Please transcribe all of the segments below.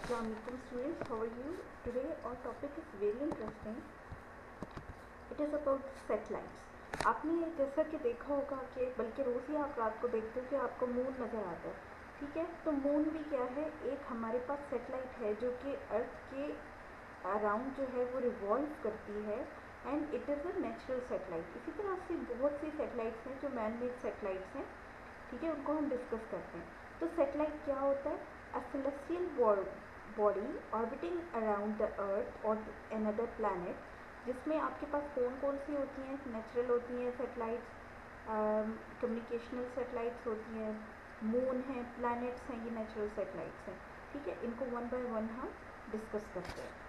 Assalamualaikum students, how are you? Today our topic is very interesting. It is about satellites. आपने जैसा कि देखा होगा कि बल्कि रोज़ ही आप रात को देखते हो कि आपको मून नज़र आता है, ठीक है। तो मून भी क्या है, एक हमारे पास सेटेलाइट है जो कि अर्थ के अराउंड जो है वो रिवॉल्व करती है and it is a natural satellite. इसी तरह से बहुत सी सेटेलाइट्स हैं जो मैन मेड सेटेलाइट्स हैं, ठीक है, उनको हम डिस्कस करते हैं। तो सेटेलाइट क्या होता है? A celestial body orbiting around the earth और अनदर प्लैनेट, जिसमें आपके पास कौन सी होती हैं? नेचुरल होती हैं सेटेलाइट्स, कम्युनिकेशनल सेटेलाइट्स होती हैं, मून है, प्लैनेट्स हैं, ये नेचुरल सेटेलाइट्स हैं, ठीक है। इनको वन बाय वन हम डिस्कस करते हैं।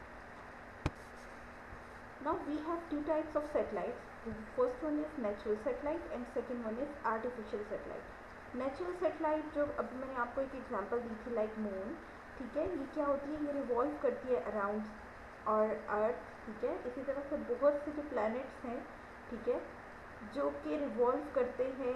Now we have two types of satellites. The first one is natural satellite and second one is artificial satellite. Natural satellite जो अभी मैंने आपको एक एग्जांपल दी थी लाइक मून, ठीक है, ये क्या होती है? ये रिवॉल्व करती है अराउंड और अर्थ, ठीक है। इसी तरह से बहुत से जो प्लैनेट्स हैं, ठीक है, जो कि रिवॉल्व करते हैं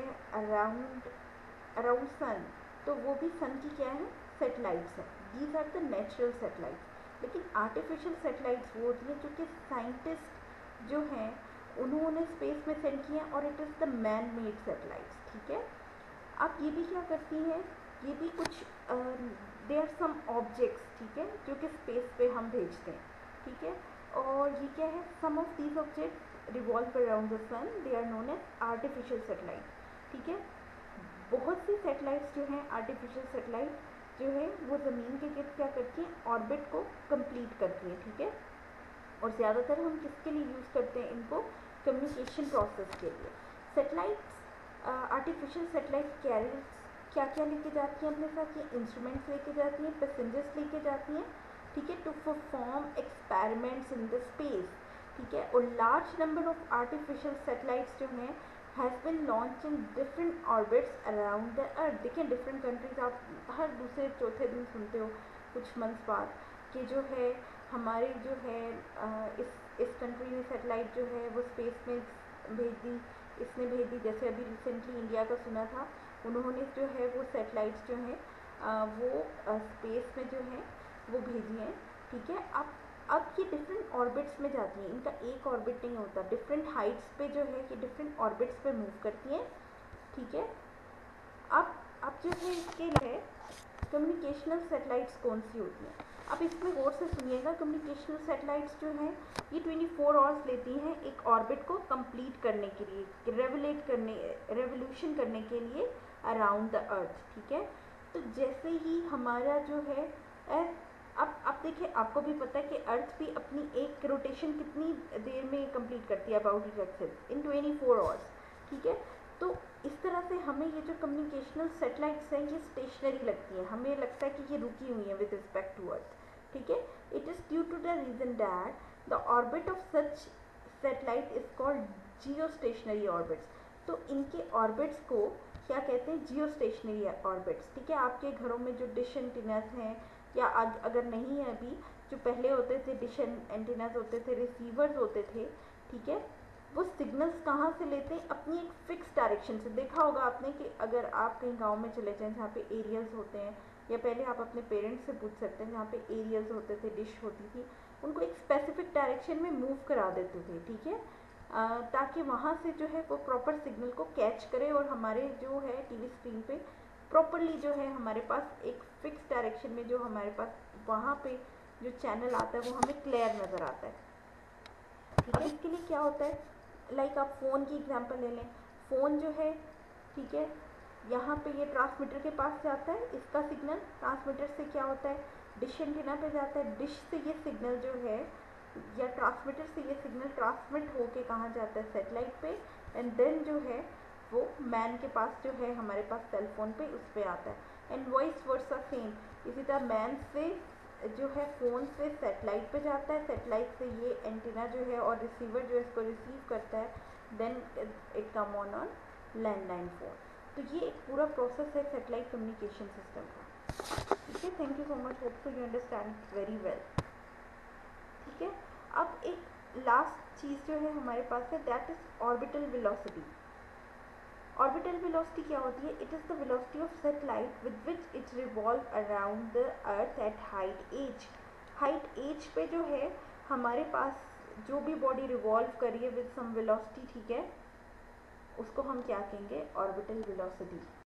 अराउंड सन, तो वो भी सन की क्या है? सेटेलाइट्स हैं। These are the natural satellites. लेकिन आर्टिफिशियल सेटेलाइट्स वो होती हैं जो कि साइंटिस्ट जो हैं उन्होंने स्पेस में सेंड किए हैं और it is the man made satellites, ठीक है। अब ये भी क्या करती हैं, ये भी कुछ दे आर सम ऑब्जेक्ट्स, ठीक है, जो कि स्पेस पे हम भेजते हैं, ठीक है। और ये क्या है? Some of these objects revolve around the sun, they are known as artificial satellite, ठीक है। बहुत सी सेटेलाइट्स जो हैं आर्टिफिशियल सेटेलाइट जो है वो ज़मीन के गिर्द क्या करती हैं? ऑर्बिट को कंप्लीट करती हैं, ठीक है। और ज़्यादातर हम किसके लिए यूज़ करते हैं इनको? कम्युनिकेशन प्रोसेस के लिए। सेटेलाइट्स, आर्टिफिशियल सेटेलाइट कैरियर्स क्या क्या लेके जाती हैं अपने साथ? ये इंस्ट्रूमेंट्स लेके जाती हैं, पैसेंजर्स लेके जाती हैं, ठीक है, to perform experiments in the space, ठीक है। और large number of artificial satellites जो हैं has been launched in different orbits around the earth. देखिए डिफरेंट कंट्रीज आप हर दूसरे चौथे दिन सुनते हो कुछ मंथ्स बाद कि जो है हमारे जो है इस कंट्री ने सेटेलाइट जो है वो स्पेस में भेज दी, इसने भेज दी। जैसे अभी रिसेंटली इंडिया का सुना था, उन्होंने जो है वो सेटेलाइट्स जो हैं वो स्पेस में जो है वो भेजी हैं, ठीक है। अब ये डिफरेंट ऑर्बिट्स में जाती हैं, इनका एक ऑर्बिट नहीं होता, डिफरेंट हाइट्स पे जो है ये डिफरेंट ऑर्बिट्स पे मूव करती हैं, ठीक है। अब जो है इसके लिए कम्युनिकेशनल सेटेलाइट्स कौन सी होती हैं? अब इसमें गौर से सुनिएगा। कम्युनिकेशनल सेटेलाइट्स जो हैं ये 24 आवर्स लेती हैं एक ऑर्बिट को कंप्लीट करने के लिए, रेवोल्यूशन करने के लिए अराउंड द अर्थ, ठीक है। तो जैसे ही हमारा जो है अब देखिए आपको भी पता है कि अर्थ भी अपनी एक रोटेशन कितनी देर में कंप्लीट करती है? About it axis in 24 hours, ठीक है। तो इस तरह से हमें ये जो कम्युनिकेशनल सेटेलाइट्स हैं ये स्टेशनरी लगती हैं, हमें लगता है कि ये रुकी हुई हैं विद रिस्पेक्ट टू अर्थ, ठीक है। It is due to the reason that the orbit of such satellite is called geostationary orbits. तो इनके ऑर्बिट्स को क्या कहते हैं? जियो स्टेशनरी ऑर्बिट्स, ठीक है। आपके घरों में जो डिश एंटीनास हैं या अगर नहीं है अभी, जो पहले होते थे डिश एंटीनास होते थे, रिसीवर्स होते थे, ठीक है, वो सिग्नल्स कहाँ से लेते हैं? अपनी एक फिक्स डायरेक्शन से। देखा होगा आपने कि अगर आप कहीं गांव में चले जाएं जहाँ पे एरियल्स होते हैं, या पहले आप अपने पेरेंट्स से पूछ सकते हैं जहाँ पे एरियल्स होते थे, डिश होती थी, उनको एक स्पेसिफिक डायरेक्शन में मूव करा देते थे, ठीक है, ताकि वहाँ से जो है वो प्रॉपर सिग्नल को कैच करे और हमारे जो है टीवी स्क्रीन पे प्रॉपरली जो है हमारे पास एक फिक्स डायरेक्शन में जो हमारे पास वहाँ पे जो चैनल आता है वो हमें क्लियर नज़र आता है, ठीक है। इसके लिए क्या होता है? लाइक आप फ़ोन की एग्जांपल ले लें। फ़ोन जो है, ठीक है, यहाँ पे ये ट्रांसमीटर के पास जाता है, इसका सिग्नल ट्रांसमीटर से क्या होता है? डिश एंटीना पे जाता है, डिश से ये सिग्नल जो है या ट्रांसमीटर से ये सिग्नल ट्रांसमिट होके कहाँ जाता है? सेटेलाइट पे, एंड देन जो है वो मैन के पास जो है हमारे पास सेल फोन पे उस पर आता है। एंड वॉइस वर्सा सेम, इसी तरह मैन से जो है फ़ोन से सेटेलाइट पे जाता है, सेटेलाइट से ये एंटीना जो है और रिसीवर जो है इसको रिसीव करता है, then it come on landline phone. तो ये एक पूरा प्रोसेस है सेटेलाइट कम्युनिकेशन सिस्टम का, ठीक है। Thank you so much, hope so you understand very well, ठीक है। अब एक लास्ट चीज़ जो है हमारे पास है that is orbital velocity. Orbital velocity क्या होती है? It is the velocity of satellite with which it revolve around the earth at height h. Height h पे जो है हमारे पास जो भी बॉडी रिवॉल्व कर रही है विद सम वेलोसिटी, ठीक है, उसको हम क्या कहेंगे? Orbital velocity.